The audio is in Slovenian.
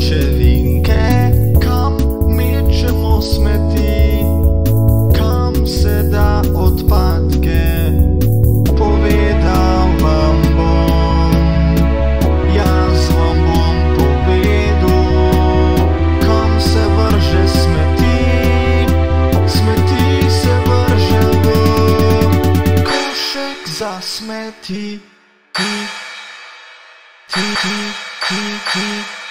pločevinke, kam mečemo smeti, kam se da odpadke. Povedal vam bom, jaz vam bom povedal, kam se vrže smeti. Smeti se vrže v košek za smeti. Ti.